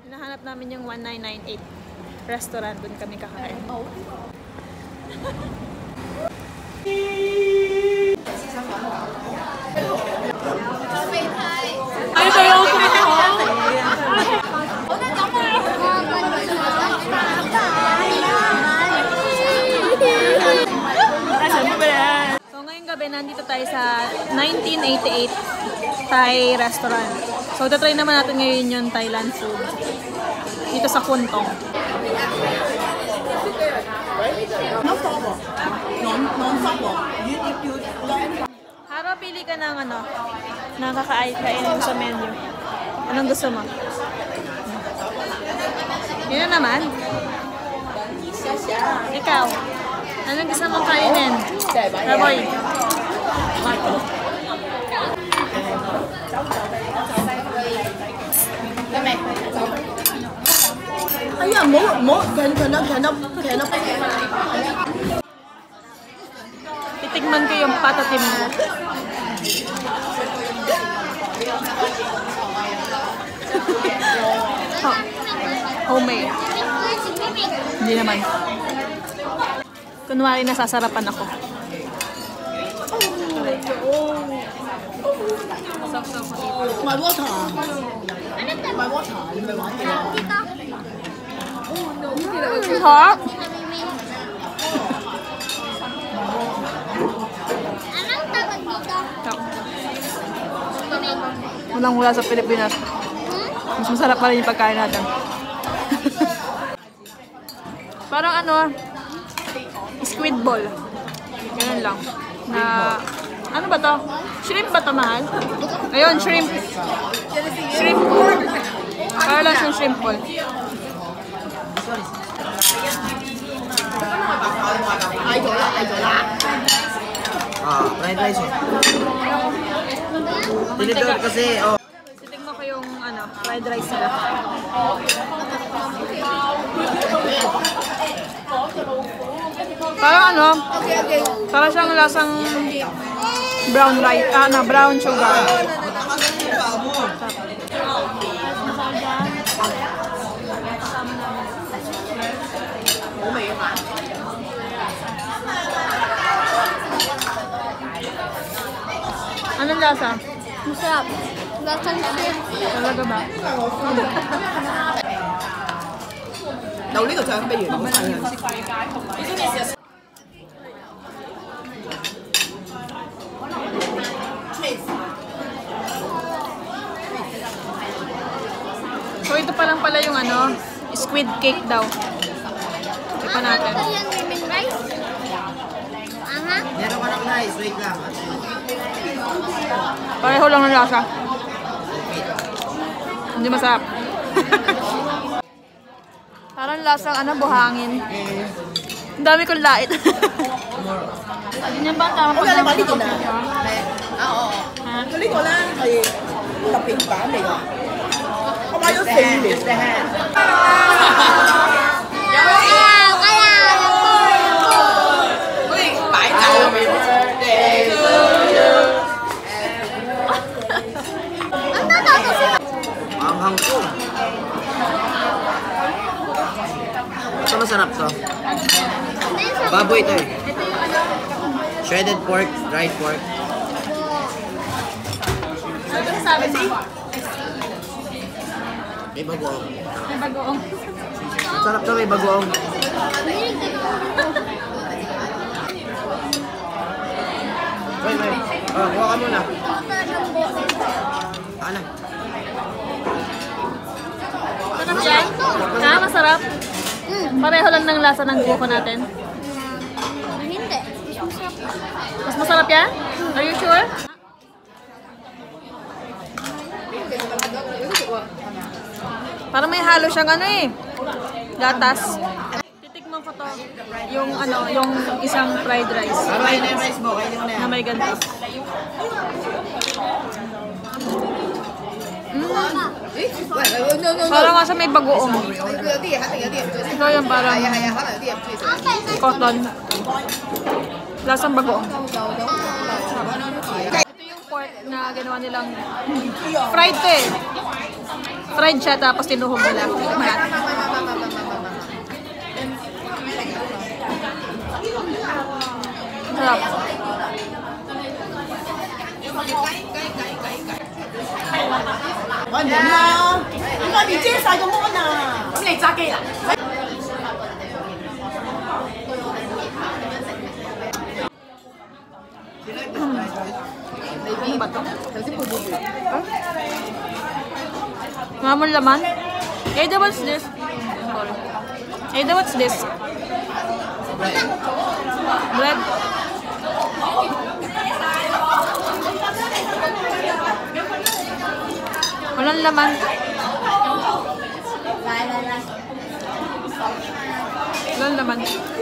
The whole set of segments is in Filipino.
Hinahanap namin yung 1998 restaurant. Doon kami kakain. Ay, ito yung So ngayong gabi, nandito tayo sa 1988 Thai restaurant. So tatry naman natin ngayon yung Thailand food. Dito sa Kuntong. Haro, pili ka ng ano, nakakain mo sa menu. Anong gusto mo? Yun na naman. Ikaw, anong gusto mong kainin? Raboy. Ayan, cannot. Titigman ko yung patatim mo. Homemade. Hindi naman. Kunwari nasasarapan ako. My water. My water. Hot. Walang wala sa Pilipinas. Mas masarap pa rin yung pagkain natin. Parang ano, squid ball. Ganun lang. Na, ano ba to? Shrimp ba to, mahal? Ayun, shrimp. Shrimp ball. Parang lang siyang shrimp ball. Fried rice eh. Tinidor kasi, oh. Sitignan ko yung ano, fried rice nila. Parang ano, parang siyang lasang brown rice, brown sugar. Anong lasa? Masarap. Lasang shrimp. Talaga ba? 有呢個獎俾完，好快嘅。 So ito pa lang pala yung ano, squid cake daw. Ito natin. Ano yung lemon rice? Aha. Meron ka ng rice, wait lang. Pareho lang ng lasa. Hindi masarap. Parang lasang ano, buhangin. Ang dami kong lait. Ganyan ba? Tama pa naman. 呢個啦，呢個咧係特別版嚟㗎，我買咗4年。 Anghang ko. Ito masarap to. Baboy ito eh. Shredded pork, dried pork. Ano sabi mo? May bagoong. May bagoong. Masarap to, may bagoong. Wait. Oh, kuha ka muna. Ano? Masarap yan? Ha? Masarap? Pareho lang ng lasa ng buko natin. Hindi. Mas masarap yan? Are you sure? Parang may halo siyang ano eh. Gatas. Titikman ko to. Yung ano, yung isang fried rice. Kain na yung rice mo, kainin mo na yan. Na may ganito. Parang nga siya may bagoong. Ito yung parang cotton. Lasang bagoong. Ito yung pork na ginawa nilang fried to eh. Fried siya tapos tinuhog nila. Sarap. Ano na? Ikaw, DJ, sayo mo na. Kami na isake lang. Ano ba ito? Mamon laman? Ada, what's this? Ada, what's this? Bread. Walang laman. Walang laman.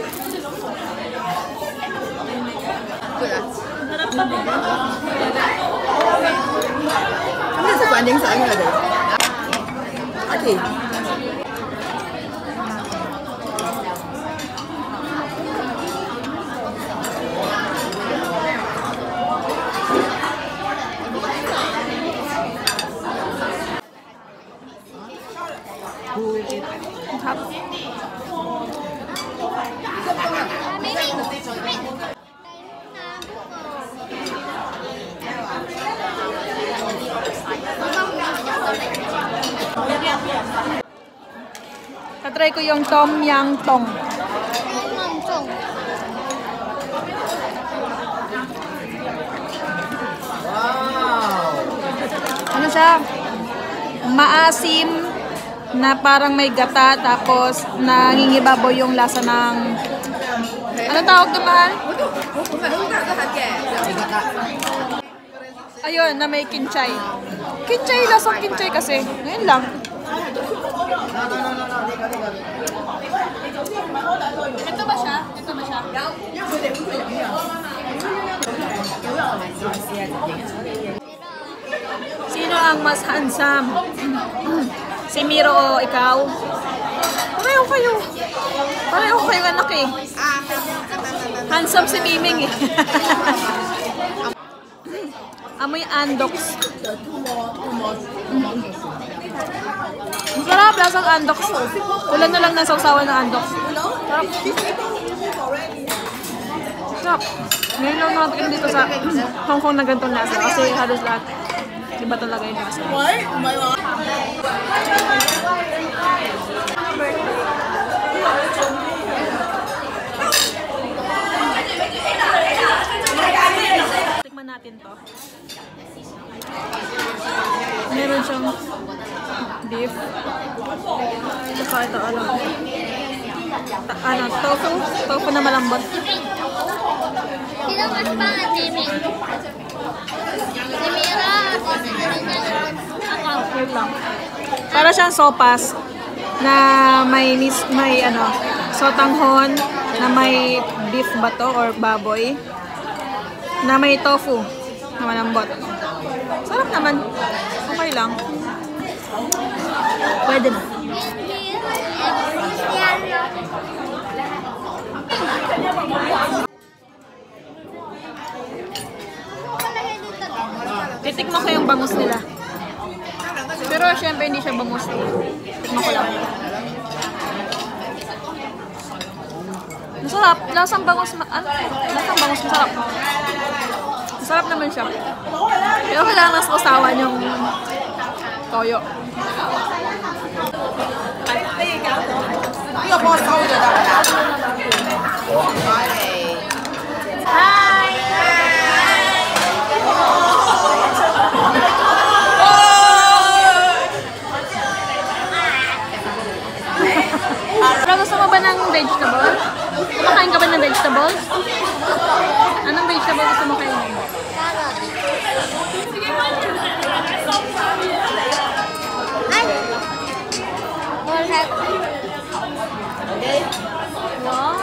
Ano sa panding sa ano na? Okay. Tatry ko yung Tom Yang Tong. Ano siya? Maasim na parang may gata tapos nangingibabaw yung lasa ng... Ano tawag doon, mahal? Ayun, na may kinchay. Kinchay, lasang kinchay kasi. Ngayon lang. Ito ba siya? Ito ba siya? Sino ang mas handsome? Si Miro o ikaw? Pareho kayo. Pareho kayo anak eh. Handsome si Miming eh. Amoy andox. Masarap, lasang andox. Ulan na lang ng sausawan ng andox. Sarap. Sarap. Ngayon lang nakatikim dito sa Hong Kong na ganitong lasa. Kasi halos lahat. Iba talaga yung lasa. Tikman natin to. Meron siyang beef. Saka ito tofu. Tofu na malambot. Sino mas pangat, Jimmy? Si Mira, ako. Wait lang. Para siyang sopas na may sotanghon na may beef ba to or baboy na may tofu na malambot. Sarap naman. Okay lang. Pwede na. Titikman ko yung bangus nila. Pero syempre hindi siya bangus. Tikman ko lang. Masarap. Lasang bangus. Lasang bangus. Masarap. Masarap naman siya. Pero kailangan mas usawan yung toyo. Hi! Pero gusto mo ba ng vegetable? Kumakain ka ba ng vegetables? Anong vegetable gusto mo kainin? Carrot. Ay! Walnut. Okay? Wow!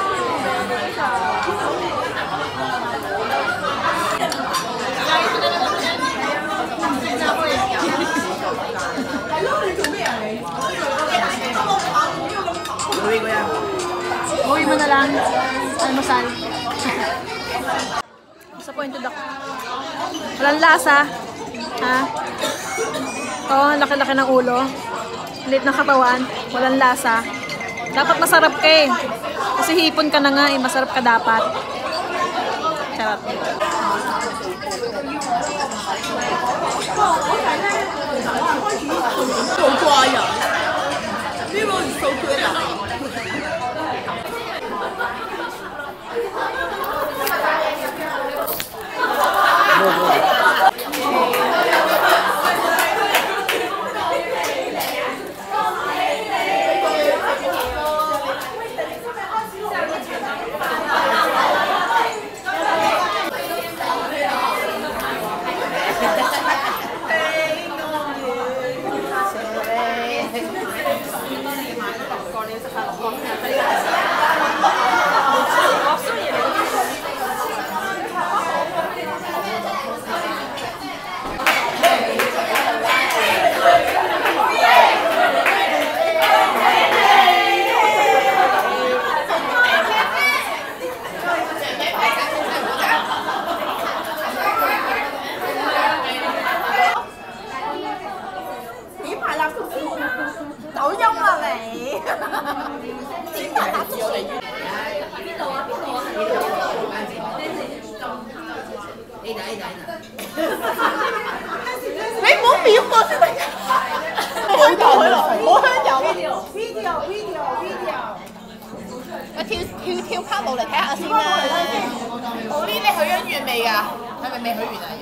Uwi ko yan. Uwi mo na lang. Almusal. Disappointed ako. Walang lasa. Ha? Oo, laki-laki ng ulo. Liit ng katawan. Walang lasa. Dapat masarap ka eh. Kasi hipon ka na nga eh. Masarap ka dapat. Charot. So乖呀！呢個 is so good 啊！抖音啦你！點解打咗嚟？邊度啊？邊度啊？你唔好秒我先得㗎！好到佢咯，好香油。video。我跳卡路嚟睇下先啦。好啲，你許咗願未㗎？係咪未許願啊？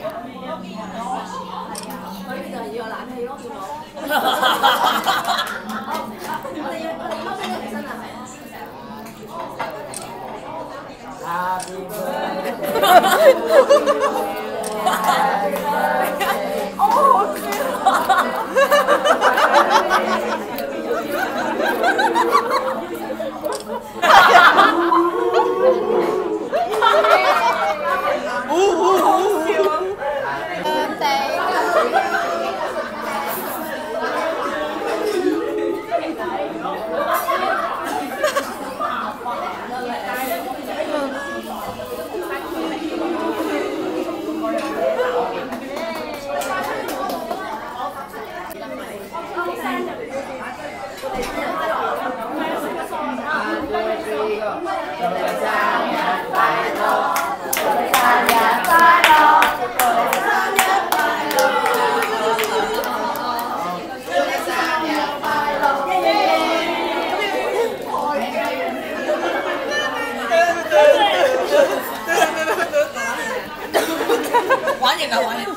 佢呢度要有冷氣咯，見我。我哋要起身啊，係啊。Happy birthday。好玩完啦，玩完。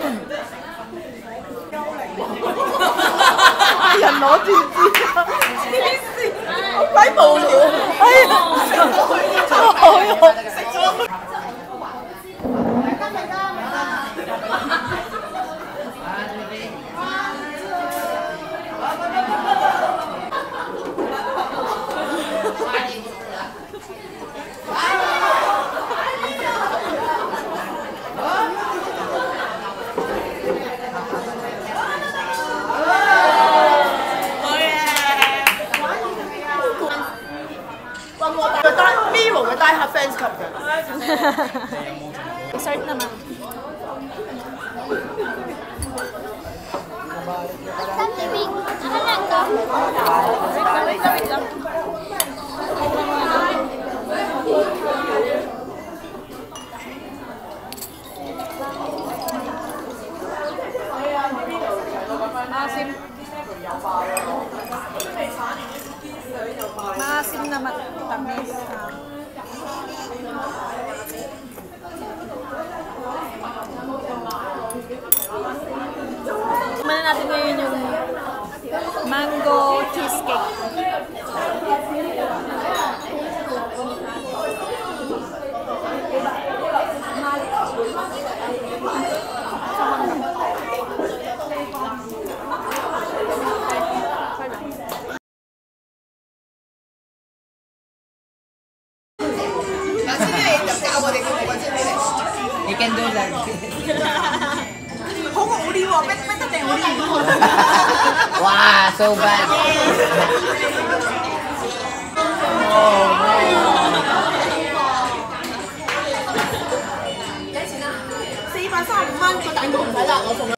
人攞住好鬼無聊。哎呀，好用。食咗。Miro 嘅 Die Hard Fans Club 嘅。 Dessert naman. Timing. Ano lang to? Wait lang. Maasim. Maasim na matamis. Tignan natin ngayon yung mango cheesecake. You can do that. 好無聊喎，逼得定好啲。 哇，so bad！ 435蚊個蛋糕唔使啦，我送。